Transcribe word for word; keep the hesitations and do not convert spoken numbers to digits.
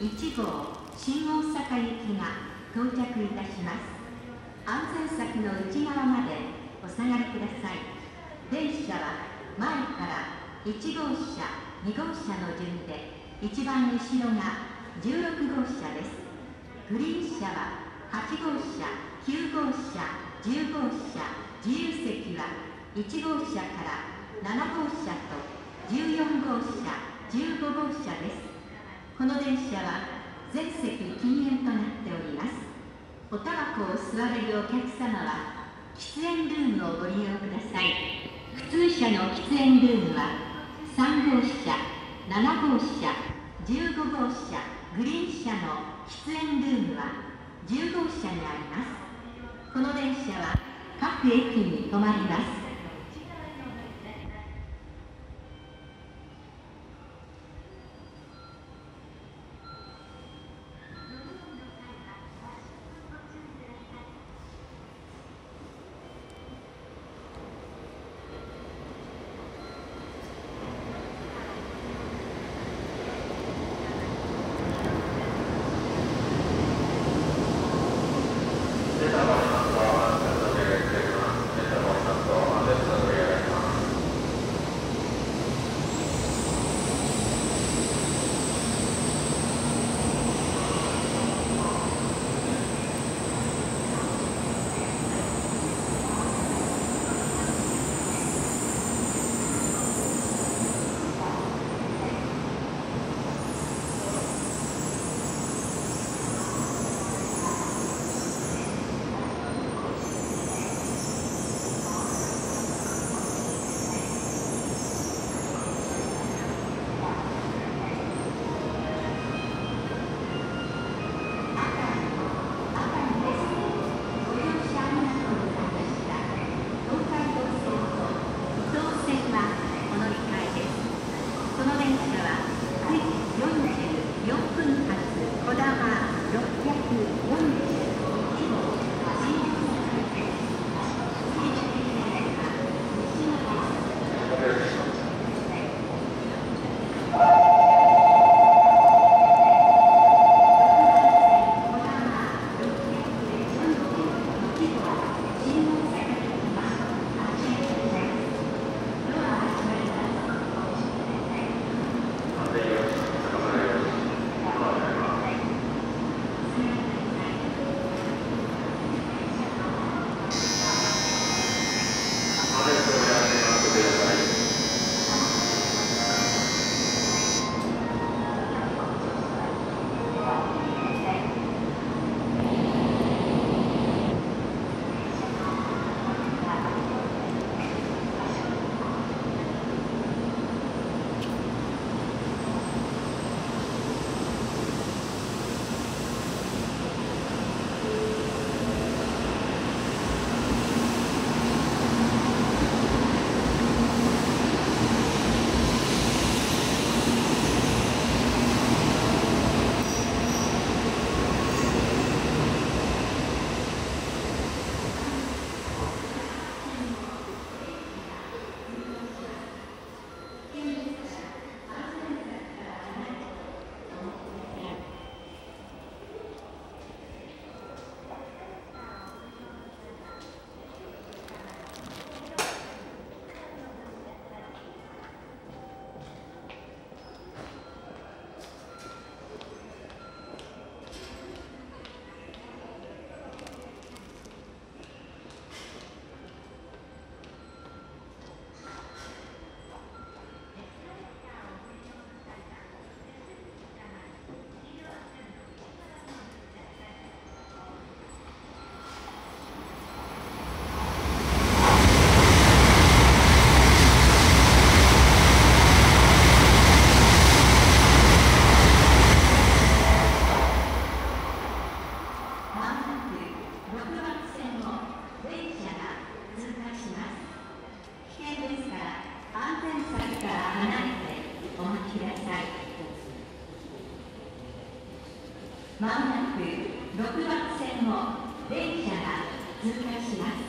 いち号新大阪行きが到着いたします。安全柵の内側までお下がりください。電車は前からいち号車、に号車の順で、一番後ろがじゅうろく号車です。グリーン車ははち号車、きゅう号車、じゅう号車、自由席はいち号車からなな号車とじゅうよん号車、じゅうご号車です。この電車は全席禁煙となっております。おたばこを吸われるお客様は喫煙ルームをご利用ください。普通車の喫煙ルームはさん号車、なな号車、じゅうご号車、グリーン車の喫煙ルームはじゅう号車にあります。この電車は各駅に止まります。まもなくろくばん線を電車が通過します。